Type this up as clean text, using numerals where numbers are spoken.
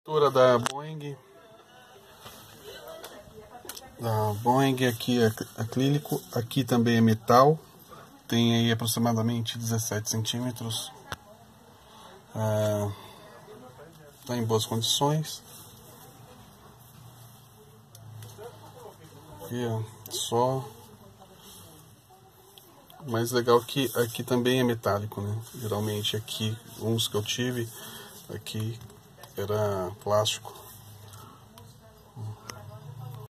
Da Boeing. Aqui é acrílico, aqui também é metal, tem aí aproximadamente 17 centímetros, tá em boas condições. Aqui, ó, só o mais legal que aqui também é metálico, né? Geralmente aqui uns que eu tive aqui era plástico.